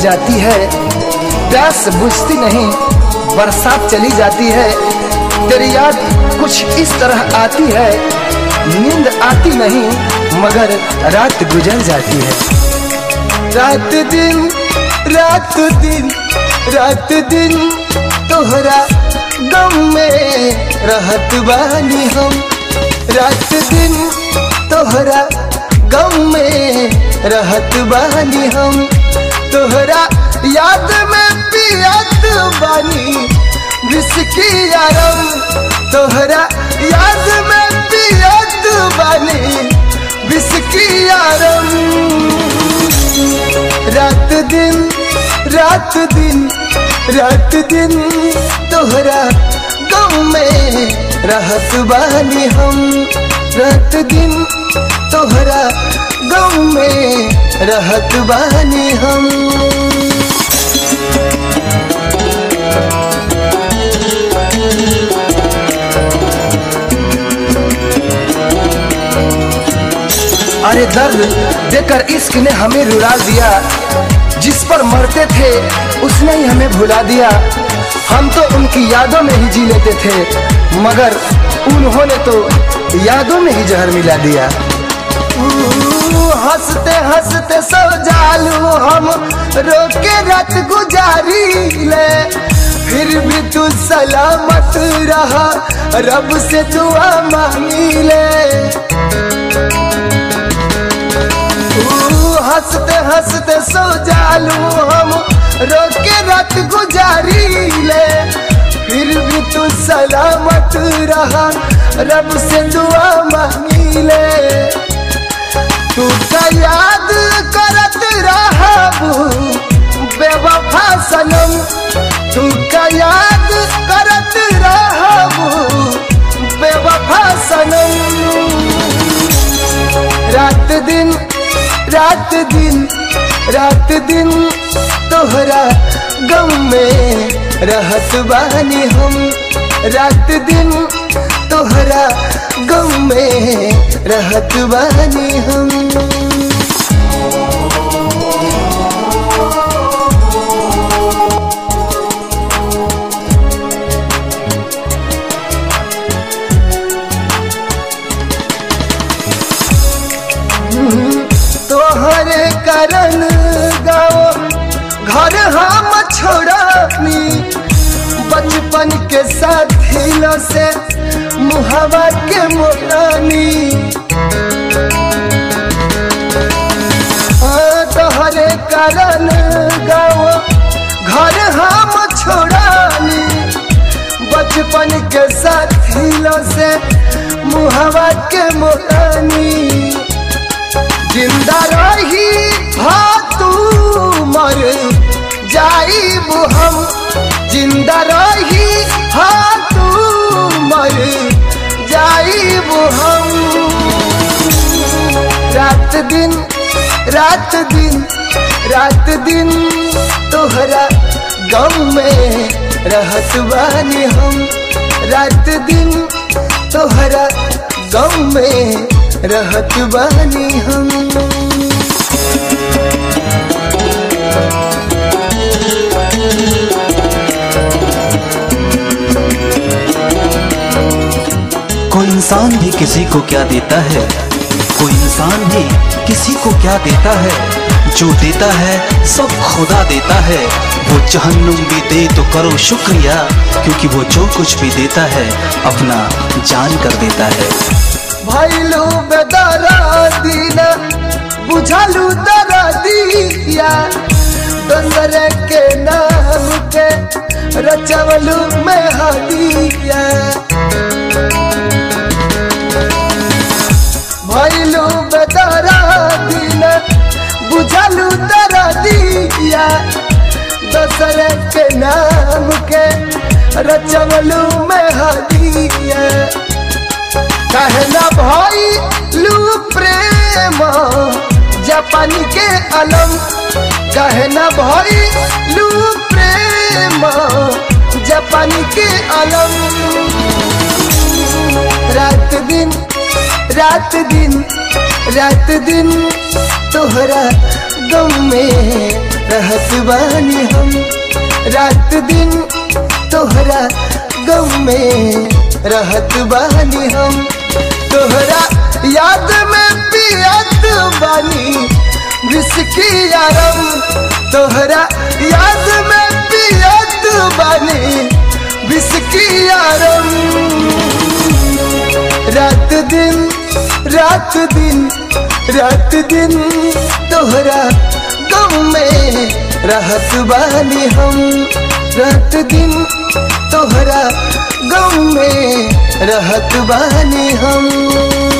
जाती है, प्यास बुझती नहीं, बरसात चली जाती है। तेरी याद कुछ इस तरह आती है, नींद आती नहीं मगर रात गुजर जाती है। रात दिन रात दिन रात दिन तोहरा गम में रहत बानी हम। रात दिन तोहरा गम में रहत बानी हम। तोहरा याद में पियत बानी विस्की यारम। तोहरा याद में पियत बानी विस्की यारम। रात दिन रात दिन रात दिन तोहरा गम में रहत बानी हम। रात दिन तोहरा गम में रहत बानी हम। अरे दर्द देकर इश्क ने हमें रुला दिया, जिस पर मरते थे उसने ही हमें भुला दिया। हम तो उनकी यादों में ही जी लेते थे, मगर उन्होंने तो यादों में ही जहर मिला दिया। हंसते हंसते सो जालू हम, रोके रात गुजारी ले। फिर भी तू सलामत रहा, रब से दुआ मांगी ले। हंसते हंसते सो जालू हम, रोके रात गुजारी ले। फिर भी तू सलामत रहा, रब से दुआ मांगी ले। तू का याद करत रहबू बेवफा सनम। तू का याद करत रहबू बेवफा सनम। रात दिन रात दिन रात दिन तोहरा गम में रहत बानी हम। रात दिन तोहरा गम में रहत बानी हम। तोहरे कारण गाँव घर हम छोड़नी, बचपन के साथियों से मुहावा के मोरानी। तोहरे कारण गाँव घर हम छोड़नी, बचपन के साथियों से मुहावा के मोरानी। जिंदा रही तू मर जाइब हम। जिंदा रही तू मर जाइब हम। रात दिन रात दिन रात दिन तोहरा गम में रहत बानी हम। रात दिन तोहरा गम में रहत बानी हम। कोई इंसान भी किसी को क्या देता है, कोई इंसान भी किसी को क्या देता है। जो देता है सब खुदा देता है। वो जहन्नुम भी दे तो करो शुक्रिया, क्योंकि वो जो कुछ भी देता है अपना जान कर देता है। भैलू बेदरा दीना बुझालू दरा दिया, दूसरे के नाम के रचवलू में हदिया। भैलू बेदरा दीना बुझालू दरा दिया, दूसरे के नाम के रचवलू में हदिया। कहना भाई लू प्रेम जापानी के अलम। कहना भाई लू प्रेम जापानी के अलम। रात दिन रात दिन रात दिन तोहरा गम में रहत बानी हम। रात दिन तोहरा गम में रहत बानी हम। तोहरा याद में पियत बानी विस्की यारम। तोहरा याद में पियत बानी विस्की यारम। रात दिन रात दिन रात दिन तोहरा गम में रहत बानी हम। रात दिन तोहरा गम में रहत बानी हम।